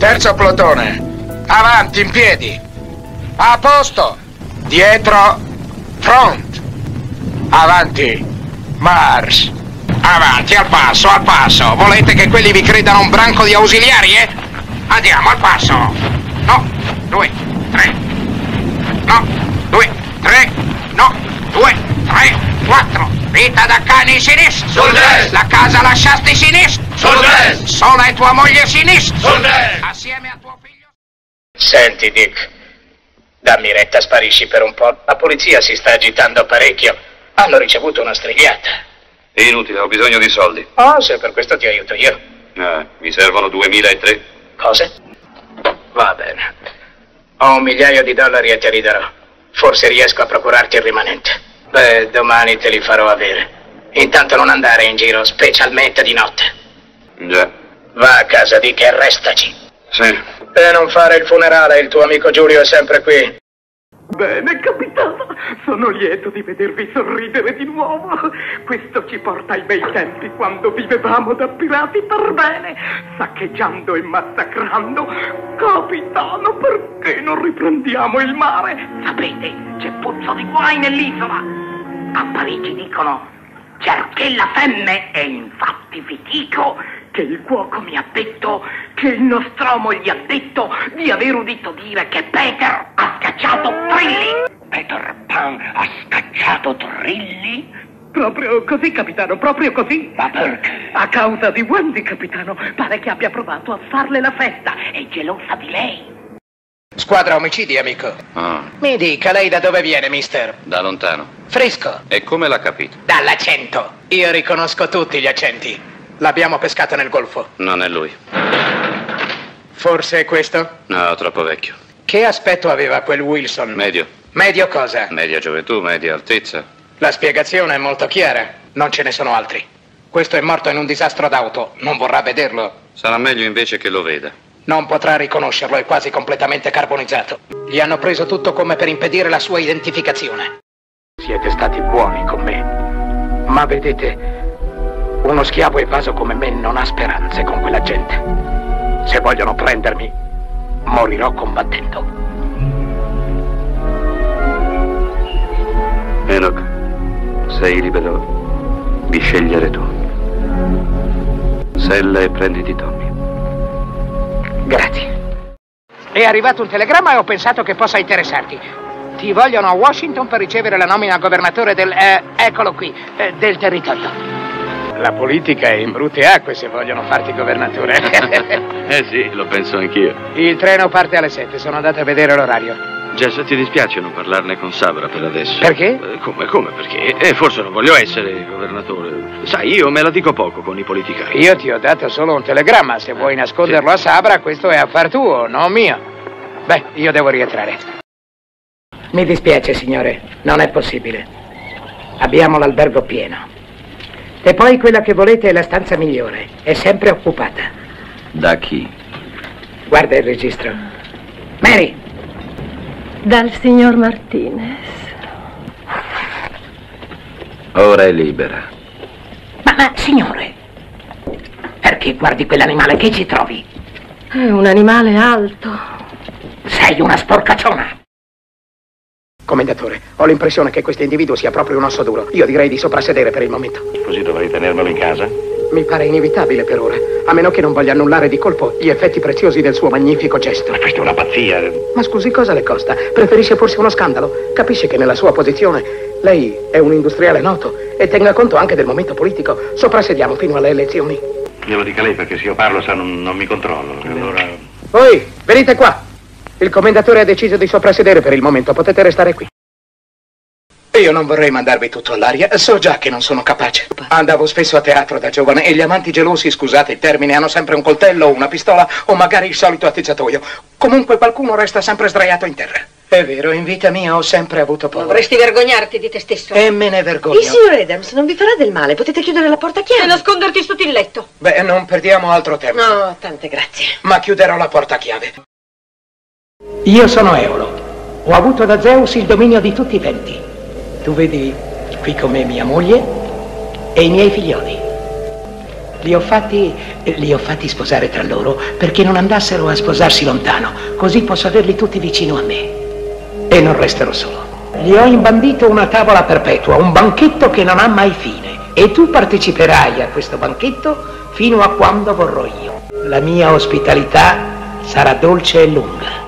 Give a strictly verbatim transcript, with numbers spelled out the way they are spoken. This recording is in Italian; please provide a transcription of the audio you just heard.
Terzo plotone. Avanti, in piedi. A posto. Dietro. Front. Avanti. March. Avanti, al passo, al passo. Volete che quelli vi credano un branco di ausiliari, eh? Andiamo, al passo. No, due, tre. No, due, tre. No, due, tre, quattro. Vita da cani sinistra. Sul destro. La casa lasciasti sinistra. Sul destro. Sola e tua moglie sinistra. Sul destro. Assieme a tuo figlio. Senti, Dick. Dammi retta, sparisci per un po'. La polizia si sta agitando parecchio. Hanno ricevuto una strigliata. È inutile, ho bisogno di soldi. Oh, se per questo ti aiuto io. Ah, mi servono duemilatré. Cose? Va bene. Ho un migliaio di dollari e te li darò. Forse riesco a procurarti il rimanente. Beh, domani te li farò avere. Intanto non andare in giro, specialmente di notte. Già. Va a casa, Dick, e restaci. Sì. E non fare il funerale, il tuo amico Giulio è sempre qui. Bene, capitano, sono lieto di vedervi sorridere di nuovo. Questo ci porta ai bei tempi, quando vivevamo da pirati per bene, saccheggiando e massacrando. Capitano, perché non riprendiamo il mare? Sapete, c'è puzzo di guai nell'isola. A Parigi dicono, cerché la femme, e infatti vi dico che il cuoco mi ha detto, che il Nostromo gli ha detto di aver udito dire che Peter ha scacciato Trilli. Peter Pan ha scacciato Trilli? Proprio così, capitano, proprio così. Ma perché? A causa di Wendy, capitano. Pare che abbia provato a farle la festa. È gelosa di lei. Squadra omicidi, amico. Ah, Mi dica, lei da dove viene, mister? da lontano. Fresco. E come l'ha capito? Dall'accento. Io riconosco tutti gli accenti. L'abbiamo pescato nel golfo. Non è lui. Forse è questo? No, troppo vecchio. Che aspetto aveva quel Wilson? Medio. Medio cosa? Media gioventù, media altezza. La spiegazione è molto chiara. Non ce ne sono altri. Questo è morto in un disastro d'auto. Non vorrà vederlo. Sarà meglio invece che lo veda. Non potrà riconoscerlo, è quasi completamente carbonizzato. Gli hanno preso tutto come per impedire la sua identificazione. Siete stati buoni con me. Ma vedete, uno schiavo evaso come me non ha speranze con quella gente. Se vogliono prendermi, morirò combattendo. Enoch, sei libero di scegliere tu. Sella e prenditi Tommy. Grazie. È arrivato un telegramma e ho pensato che possa interessarti. Ti vogliono a Washington per ricevere la nomina a governatore del... Eh, eccolo qui, eh, del territorio. La politica è in brutte acque se vogliono farti governatore. Eh sì, lo penso anch'io. Il treno parte alle sette, sono andato a vedere l'orario. Jess, ti dispiace non parlarne con Sabra per adesso? Perché? Eh, come, come, perché? Eh, forse non voglio essere governatore. Sai, io me la dico poco con i politicari. Io ti ho dato solo un telegramma, se vuoi nasconderlo sì. a Sabra, questo è affar tuo, non mio. Beh, io devo rientrare. Mi dispiace, signore, non è possibile. Abbiamo l'albergo pieno. E poi quella che volete è la stanza migliore, è sempre occupata. Da chi? Guarda il registro. Mary! Dal signor Martinez. Ora è libera. Ma, ma, signore, perché guardi quell'animale che ci trovi? È un animale alto. Sei una sporcacciona! Commendatore, ho l'impressione che questo individuo sia proprio un osso duro. Io direi di soprassedere per il momento. Così dovrei tenermelo in casa? Mi pare inevitabile per ora, a meno che non voglia annullare di colpo gli effetti preziosi del suo magnifico gesto. Ma questa è una pazzia. Ma scusi, cosa le costa? Preferisce forse uno scandalo? Capisce che nella sua posizione lei è un industriale noto e tenga conto anche del momento politico. Soprassediamo fino alle elezioni. Glielo dica lei, perché se io parlo sa non, non mi controllo. Allora... Voi, venite qua! Il commendatore ha deciso di soprassedere per il momento, potete restare qui. Io non vorrei mandarvi tutto all'aria, so già che non sono capace. Andavo spesso a teatro da giovane e gli amanti gelosi, scusate il termine, hanno sempre un coltello o una pistola o magari il solito attizzatoio. Comunque qualcuno resta sempre sdraiato in terra. È vero, in vita mia ho sempre avuto paura. Dovresti vergognarti di te stesso. E me ne vergogno. Il signor Adams non vi farà del male, potete chiudere la porta a chiave. E nasconderti sotto il letto. Beh, non perdiamo altro tempo. No, tante grazie. Ma chiuderò la porta a chiave. Io sono Eolo. Ho avuto da Zeus il dominio di tutti i venti. Tu vedi qui con me mia moglie e i miei figlioli. li ho fatti, li ho fatti sposare tra loro perché non andassero a sposarsi lontano, così posso averli tutti vicino a me. E non resterò solo. Gli ho imbandito una tavola perpetua, un banchetto che non ha mai fine. E tu parteciperai a questo banchetto fino a quando vorrò io. La mia ospitalità sarà dolce e lunga.